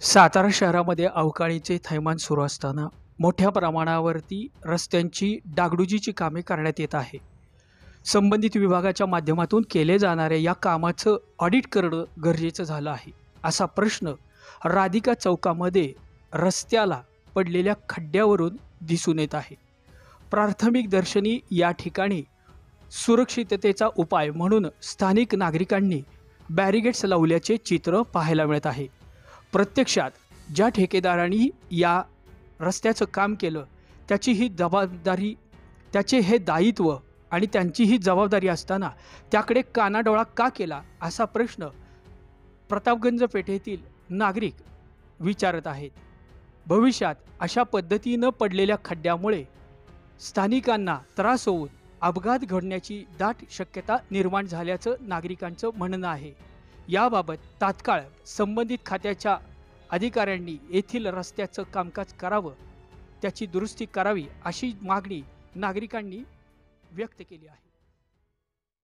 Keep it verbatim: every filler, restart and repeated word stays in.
सातारा शहरामध्ये अवकाळीचे थैमान सुरू असताना मोठ्या प्रमाणावरती रस्त्यांची डागडुजीची कामे करण्यात येत आहे. संबंधित विभागाच्या माध्यमातून केले जाणाऱ्या या कामाचं ऑडिट करणं गरजेचं झालं आहे. असा प्रश्न राधिका चौकामध्ये रस्त्याला पडलेल्या खड्ड्यावरून दिसून येत आहे. प्राथमिक दर्शनी या ठिकाणी सुरक्षिततेचा उपाय म्हणून स्थानिक नागरिकांनी बॅरिगेड्स लावल्याचे चित्र पाहायला मिळत आहे. प्रत्यक्षात ज्या ठेकेदारांनी या रस्त्याचं काम केलं त्याची ही जबाबदारी, त्याचे हे दायित्व आणि त्यांची ही जबाबदारी असताना त्याकडे कानाडोळा का केला असा प्रश्न प्रतापगंज पेठेतील नागरिक विचारत आहेत. भविष्यात अशा पद्धतीनं पडलेल्या खड्ड्यामुळे स्थानिकांना त्रास होऊन अपघात घडण्याची दाट शक्यता निर्माण झाल्याचं नागरिकांचं म्हणणं आहे. याबाबत तात्काळ संबंधित खात्याच्या अधिकाऱ्यांनी येथील रस्त्याचं कामकाज करावं, त्याची दुरुस्ती करावी अशी मागणी नागरिकांनी व्यक्त केली आहे.